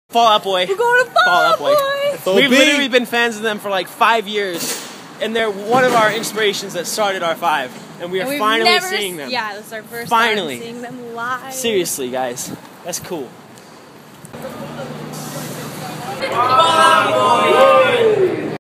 Fall Out Boy. We're going to Fall Out Boy. We've literally been fans of them for like 5 years, and they're one of our inspirations that started R5, and we are finally seeing them. Yeah, this is our first time seeing them live. Seriously, guys, that's cool.